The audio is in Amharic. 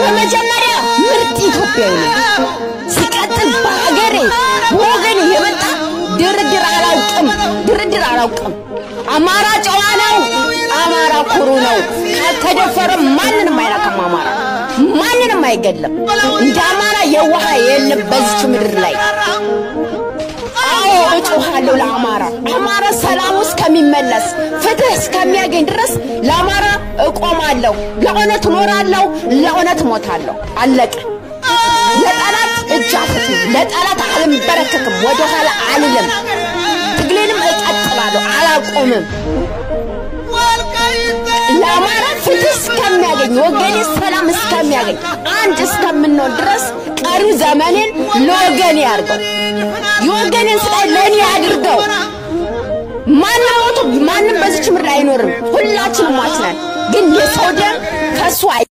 በመጀመሪያ ምርጥ ኢትዮጵያዊ ነው ሲቀጥል በሀገሬ ወገን የመጣ ድርድር አላውቅም አማራ ጨዋ ነው አማራ ኩሩ ነው ከተደፈረ ማንንም አይነካም አማራ ማንንም አይገለም እንደ አማራ የዋሃ የለም በዚህ ምድር ላይ እጮሃለሁ ለአማራ ሰላም እስከሚመለስ ፍትህ እስከሚያገኝ ድረስ ለአማራ እቆማለሁ ለእውነት ኖራለሁ ለእውነት ሞታለሁ አለቀ ለጠላት እጃፍት ለጠላት አልበረከክም ወደ ኋላ አልልም ትግሌንም እቀጥላለሁ አላቆምም ለአማራ ፍትህ እስከሚያገኝ ወገኔ ሰላም እስከሚያገኝ አንድ እስከምንሆን ድረስ ቀሪው ዘመኔን ለወገኔ ያርገው የወገኔን ስቃይ ለኔ ያድርገው ማንም በዚህ ምድር አይኖርም ሁላችንም ሟች ነን ግን የሰው ደም ከሱ